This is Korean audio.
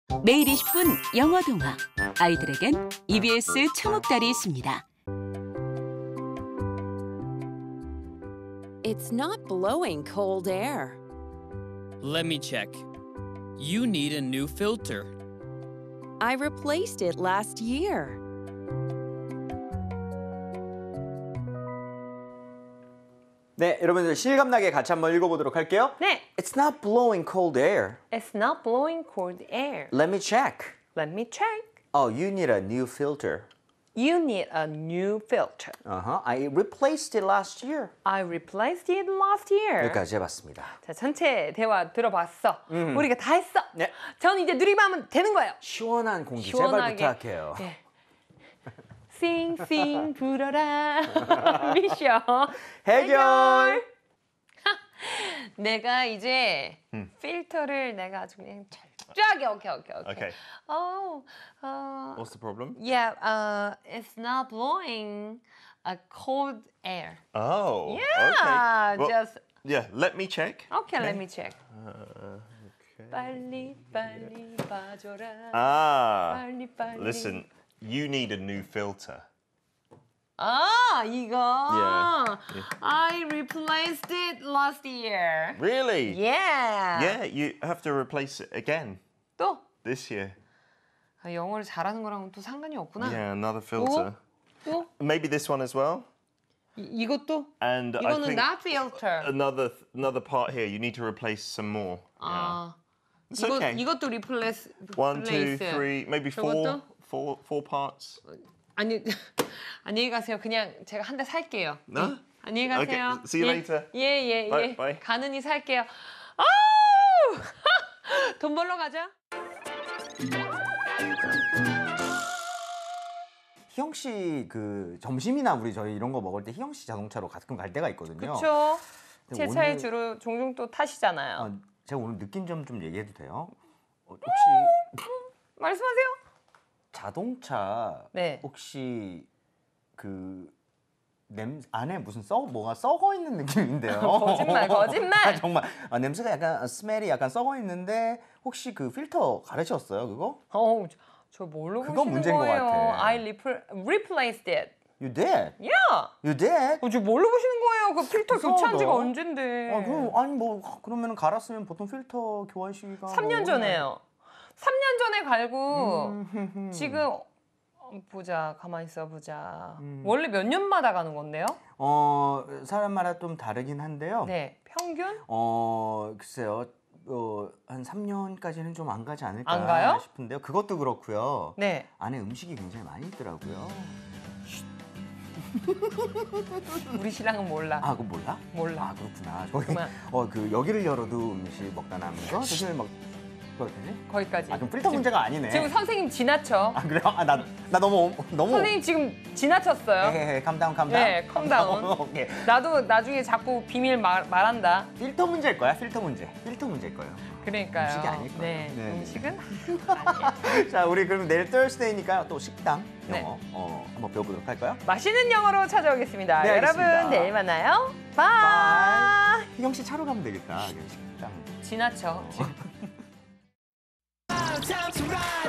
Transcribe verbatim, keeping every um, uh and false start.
매일 이십 분 영어 동화. 아이들에겐 이비에스 초목달이 있습니다. It's not blowing cold air. Let me check. You need a new filter. I replaced it last year. 네, 여러분들 실감나게 같이 한번 읽어보도록 할게요. 네. It's not blowing cold air. It's not blowing cold air. Let me check. Let me check. Oh, you need a new filter. You need a new filter. Uh-huh. I replaced it last year. I replaced it last year. 여기까지 해봤습니다. 자, 전체 대화 들어봤어. 음. 우리가 다 했어. 네. 전 이제 누리만 하면 되는 거예요. 시원한 공기 시원하게. 제발 부탁해요. 예. 싱싱 불어라. 미션 해결. 내가 이제 음. 필터를 내가 아주 그냥 철저하게 오케이 오케이 오케이. Okay. Oh, uh, What's the problem? yeah, uh, it's not blowing a cold air. Oh. Yeah, Okay. Well, just yeah. Let me check. okay. Let me check. Uh, okay. 빨리 빨리 봐줘라. Ah. 빨리 빨리. Listen, you need a new filter. 아 이거. Yeah. I replaced it last year. Really? Yeah. Yeah. You have to replace it again 또 this year. 아, 영어를 잘하는 거랑은 또 상관이 없구나. Yeah, another filter. 또 Maybe this one as well. 이, 이것도 And I 이거는 think not filter. another another part here. You need to replace some more. 아 It's 이거 okay. 이것도 replace. One, two, replace. three, maybe four, 저것도? four, four parts. 아니 안녕히 가세요. 그냥 제가 한 대 살게요. No? 네. 안녕히 가세요. Okay, see you 예, later. 예, 예, 예. Bye, bye. 가느니 살게요. 아우! 돈 벌러 가자. 희영 씨 그 점심이나 우리 저희 이런 거 먹을 때 희영 씨 자동차로 가끔 갈 때가 있거든요. 그렇죠. 제 근데 차에 오늘- 주로 종종 또 타시잖아요. 아, 제가 오늘 느낀 점 좀 얘기해도 돼요? 어, 혹시 말씀하세요. 자동차 네. 혹시 그 냄 안에 무슨 썩 뭐가 썩어 있는 느낌인데요? 거짓말, 거짓말. 아, 정말 아, 냄새가 약간 스멜이 약간 썩어 있는데 혹시 그 필터 갈으셨어요 그거? 어우, 저, 저 뭘로 그건 보시는 문제인 것 거예요? 같아. I repl- replaced it. You did? Yeah. You did? 어, 저 뭘로 보시는 거예요? 그 필터 교체한 지가 이상하다. 언젠데? 아, 그럼 아니 뭐 그러면 갈았으면 보통 필터 교환 시기가 삼 년 뭐 전에요. 삼 년 전에 갈고 음, 지금 어, 보자 가만히 있어 보자. 음. 원래 몇 년마다 가는 건데요? 어 사람마다 좀 다르긴 한데요. 네, 평균? 어 글쎄요. 어, 한 삼 년까지는 좀 안 가지 않을까 안 가요? 싶은데요. 그것도 그렇고요. 네. 안에 음식이 굉장히 많이 있더라고요. 우리 신랑은 몰라. 아, 그거 몰라? 몰라. 아, 그렇구나. 거기 그만. 어, 그 여기를 열어도 음식 먹다 남은 거 사실 막 그렇지? 거기까지. 아, 그럼 필터 문제가 아니네. 지금 선생님 지나쳐. 아, 그래요? 아, 나, 나 너무 너무 선생님 지금 지나쳤어요. 헤헤헤, 캄다운 캄다운. 네, 컴다운. 오케이. 나도 나중에 자꾸 비밀 말, 말한다. 필터 문제일 거야. 필터 문제. 필터 문제일 거예요. 그러니까요. 음식이 아닐 거예요. 네, 네. 음식은 아니에요. 자, 우리 그럼 내일 Thursday니까 또 식당 네. 영어 어, 한번 배워보도록 할까요? 맛있는 영어로 찾아오겠습니다. 네, 여러분 알겠습니다. 내일 만나요. 바이. 희경 씨 차로 가면 되겠다. 그 식당. 지나쳐. Time to ride.